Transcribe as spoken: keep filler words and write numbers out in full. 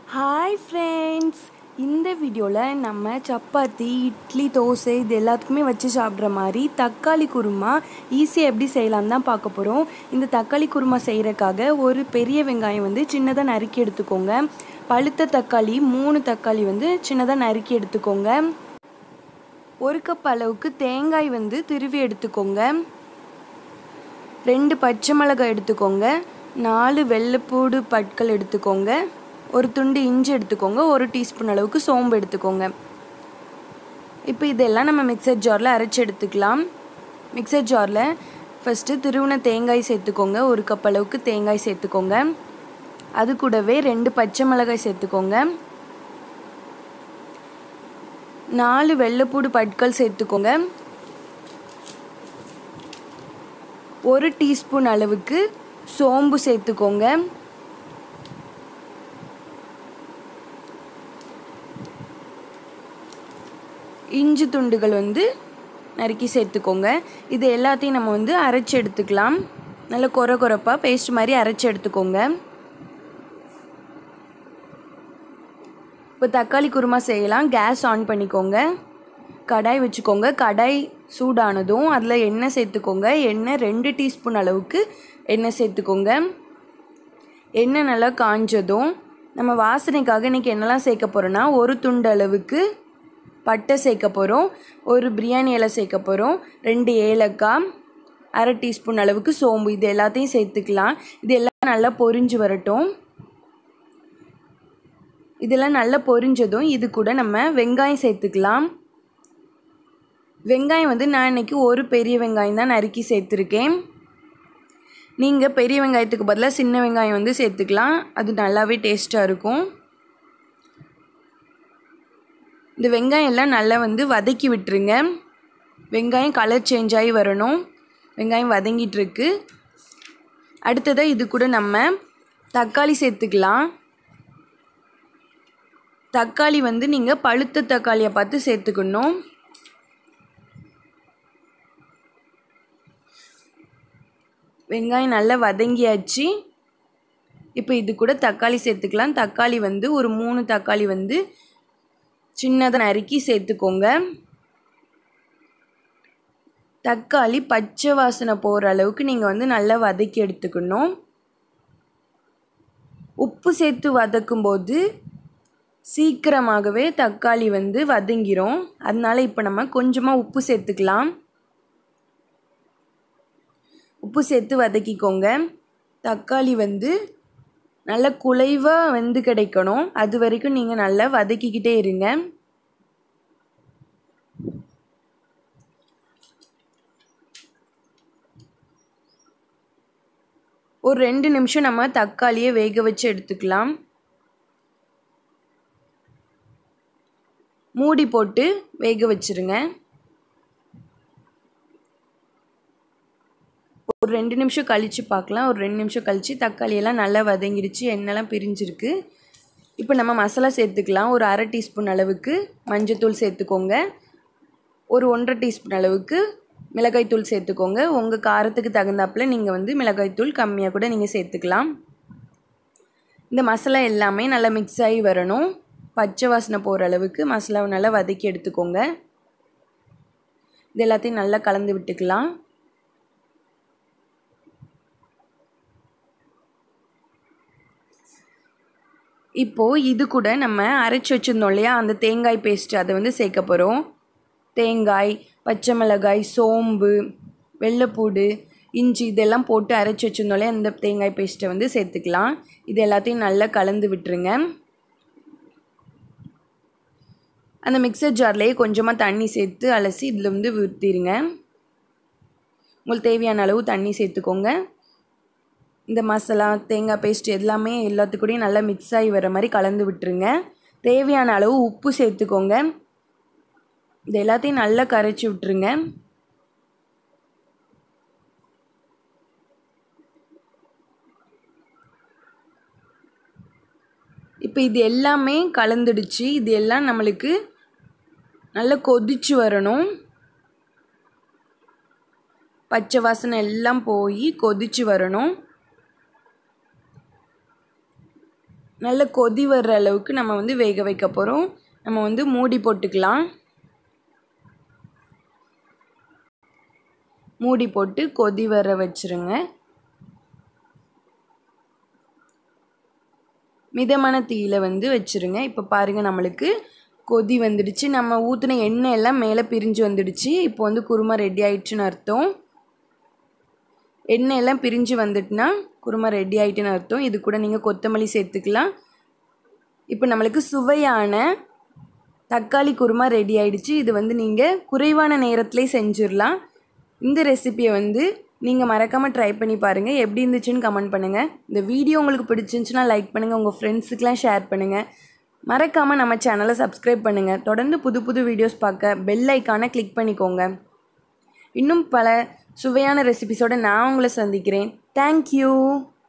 Hi friends, இந்த வீடியோவில் நம்ம சப்பாத்தி, இட்லி, தோசை இது எல்லாத்துக்குமே வச்சு சாப்பிட்ற மாதிரி தக்காளி குருமா ஈஸியாக எப்படி செய்யலான்னு தான் பார்க்க போகிறோம். இந்த தக்காளி குருமா செய்கிறக்காக ஒரு பெரிய வெங்காயம் வந்து சின்னதாக நறுக்கி எடுத்துக்கோங்க. பழுத்த தக்காளி மூணு தக்காளி வந்து சின்னதாக நறுக்கி எடுத்துக்கோங்க. ஒரு கப் அளவுக்கு தேங்காய் வந்து திருவி எடுத்துக்கோங்க. ரெண்டு பச்சை மிளகாய் எடுத்துக்கோங்க. நாலு வெள்ளைப்பூடு பற்கள் எடுத்துக்கோங்க. ஒரு துண்டு இஞ்சி எடுத்துக்கோங்க. ஒரு டீஸ்பூன் அளவுக்கு சோம்பு எடுத்துக்கோங்க. இப்போ இதெல்லாம் நம்ம மிக்சர் ஜாரில் அரைச்சி எடுத்துக்கலாம். மிக்சர் ஜாரில் ஃபஸ்ட்டு திருவின தேங்காய் சேர்த்துக்கோங்க. ஒரு கப் அளவுக்கு தேங்காய் சேர்த்துக்கோங்க. அது கூடவே ரெண்டு பச்சை மிளகாய் சேர்த்துக்கோங்க. நாலு வெள்ளைப்பூடு பற்கள் சேர்த்துக்கோங்க. ஒரு டீஸ்பூன் அளவுக்கு சோம்பு சேர்த்துக்கோங்க. இஞ்சி துண்டுகள் வந்து நறுக்கி சேர்த்துக்கோங்க. இது எல்லாத்தையும் நம்ம வந்து அரைச்சி எடுத்துக்கலாம். நல்ல கொர கொரப்பாக பேஸ்ட் மாதிரி அரைச்சி எடுத்துக்கோங்க. இப்போ தக்காளி குருமா செய்யலாம். கேஸ் ஆன் பண்ணிக்கோங்க. கடாய் வச்சுக்கோங்க. கடாய் சூடானதும் அதில் எண்ணெய் சேர்த்துக்கோங்க. எண்ணெய் ரெண்டு டீஸ்பூன் அளவுக்கு எண்ணெய் சேர்த்துக்கோங்க. எண்ணெய் நல்லா காஞ்சதும் நம்ம வாசனைக்காக இன்றைக்கி என்னெல்லாம் சேர்க்க போகிறோன்னா, ஒரு துண்டு அளவுக்கு பட்டை சேர்க்க போகிறோம். ஒரு பிரியாணி இலை சேர்க்க போகிறோம். ரெண்டு ஏலக்காய், அரை டீஸ்பூன் அளவுக்கு சோம்பு, இது எல்லாத்தையும் சேர்த்துக்கலாம். இது எல்லாம் நல்லா பொரிஞ்சு வரட்டும். இதெல்லாம் நல்லா பொரிஞ்சதும் இது கூட நம்ம வெங்காயம் சேர்த்துக்கலாம். வெங்காயம் வந்து நான் இன்றைக்கி ஒரு பெரிய வெங்காயம் தான் நறுக்கி சேர்த்துருக்கேன். நீங்கள் பெரிய வெங்காயத்துக்கு பதிலாக சின்ன வெங்காயம் வந்து சேர்த்துக்கலாம். அது நல்லாவே டேஸ்ட்டாக இருக்கும். இந்த வெங்காயம் எல்லாம் நல்லா வந்து வதக்கி விட்டுருங்க. வெங்காயம் கலர் சேஞ்ச் ஆகி வரணும். வெங்காயம் வதங்கிட்டுருக்கு. அடுத்ததாக இது கூட நம்ம தக்காளி சேர்த்துக்கலாம். தக்காளி வந்து நீங்கள் பழுத்த தக்காளியை பார்த்து சேர்த்துக்கணும். வெங்காயம் நல்லா வதங்கியாச்சு. இப்போ இது கூட தக்காளி சேர்த்துக்கலாம். தக்காளி வந்து ஒரு மூணு தக்காளி வந்து சின்னதாக நறுக்கி சேர்த்துக்கோங்க. தக்காளி பச்சை வாசனை போகிற அளவுக்கு நீங்கள் வந்து நல்லா வதக்கி எடுத்துக்கணும். உப்பு சேர்த்து வதக்கும்போது சீக்கிரமாகவே தக்காளி வந்து வதங்கிரும். அதனால இப்போ நம்ம கொஞ்சமாக உப்பு சேர்த்துக்கலாம். உப்பு சேர்த்து வதக்கிக்கோங்க. தக்காளி வந்து நல்ல குழைவாக வெந்து கிடைக்கணும். அது வரைக்கும் நீங்கள் நல்லா வதக்கிக்கிட்டே இருங்க. ஒரு ரெண்டு நிமிஷம் நம்ம தக்காளியை வேக வச்சு எடுத்துக்கலாம். மூடி போட்டு வேக வச்சுருங்க. ஒரு ரெண்டு நிமிஷம் கழித்து பார்க்கலாம். ஒரு ரெண்டு நிமிஷம் கழித்து தக்காளியெல்லாம் நல்லா வதங்கிடுச்சு. எண்ணெய்லாம் பிரிஞ்சிருக்கு. இப்போ நம்ம மசாலா சேர்த்துக்கலாம். ஒரு அரை டீஸ்பூன் அளவுக்கு மஞ்சத்தூள் சேர்த்துக்கோங்க. ஒரு ஒன்றரை டீஸ்பூன் அளவுக்கு மிளகாய்த்தூள் சேர்த்துக்கோங்க. உங்கள் காரத்துக்கு தகுந்தாப்பில் நீங்கள் வந்து மிளகாய்த்தூள் கம்மியாக கூட நீங்கள் சேர்த்துக்கலாம். இந்த மசாலா எல்லாமே நல்லா மிக்ஸ் ஆகி வரணும். பச்சை வாசனை போகிற அளவுக்கு மசாலாவை நல்லா வதக்கி எடுத்துக்கோங்க. இது எல்லாத்தையும் நல்லா கலந்து விட்டுக்கலாம். இப்போது இது கூட நம்ம அரைச்சி வச்சுருந்தோம் இல்லையா, அந்த தேங்காய் பேஸ்ட்டு அதை வந்து சேர்க்க போகிறோம். தேங்காய், பச்சை மிளகாய், சோம்பு, வெள்ளைப்பூடு, இஞ்சி இதெல்லாம் போட்டு அரைச்சி வச்சுருந்தோம் இல்லையா, அந்த தேங்காய் பேஸ்ட்டை வந்து சேர்த்துக்கலாம். இது எல்லாத்தையும் நல்லா கலந்து விட்டுருங்க. அந்த மிக்சர் ஜார்லேயே கொஞ்சமாக தண்ணி சேர்த்து அலசி இதில் வந்து ஊற்றிடுங்க. உங்களுக்கு தேவையான அளவு தண்ணி சேர்த்துக்கோங்க. இந்த மசாலா, தேங்காய் பேஸ்ட் எல்லாமே எல்லாத்துக்கூடையும் நல்லா மிக்ஸ் ஆகி வர மாதிரி கலந்து விட்டுருங்க. தேவையான அளவு உப்பு சேர்த்துக்கோங்க. இது எல்லாத்தையும் நல்லா கரைச்சி விட்டுருங்க. இப்போ இது எல்லாமே கலந்துடுச்சு. இது எல்லாம் நம்மளுக்கு நல்லா கொதிச்சு வரணும். பச்சை வாசனை எல்லாம் போய் கொதிச்சு வரணும். நல்ல கொதி வர்ற அளவுக்கு நம்ம வந்து வேக வைக்க போகிறோம். நம்ம வந்து மூடி போட்டுக்கலாம். மூடி போட்டு கொதி வர வச்சுருங்க. மிதமான தீயில வந்து வச்சுருங்க. இப்போ பாருங்கள், நம்மளுக்கு கொதி வந்துடுச்சு. நம்ம ஊற்றின எண்ணெய் எல்லாம் மேலே பிரிஞ்சு வந்துடுச்சு. இப்போ வந்து குருமா ரெடி ஆயிடுச்சுன்னு அர்த்தம். எண்ணெய் எல்லாம் பிரிஞ்சு வந்துட்டுனா குருமா ரெடி ஆகிட்டுன்னு அர்த்தம். இது கூட நீங்கள் கொத்தமல்லி சேர்த்துக்கலாம். இப்போ நம்மளுக்கு சுவையான தக்காளி குருமா ரெடி ஆகிடுச்சு. இது வந்து நீங்கள் குறைவான நேரத்திலே செஞ்சிடலாம். இந்த ரெசிபியை வந்து நீங்கள் மறக்காமல் ட்ரை பண்ணி பாருங்கள். எப்படி இருந்துச்சுன்னு கமெண்ட் பண்ணுங்கள். இந்த வீடியோ உங்களுக்கு பிடிச்சிருந்துச்சுன்னா லைக் பண்ணுங்கள். உங்கள் ஃப்ரெண்ட்ஸுக்கெலாம் ஷேர் பண்ணுங்கள். மறக்காமல் நம்ம சேனலை சப்ஸ்கிரைப் பண்ணுங்கள். தொடர்ந்து புது புது வீடியோஸ் பார்க்க பெல் ஐக்கானை கிளிக் பண்ணிக்கோங்க. இன்னும் பல சுவையான ரெசிபிஸோடு நான் உங்களை சந்திக்கிறேன். தேங்க்யூ.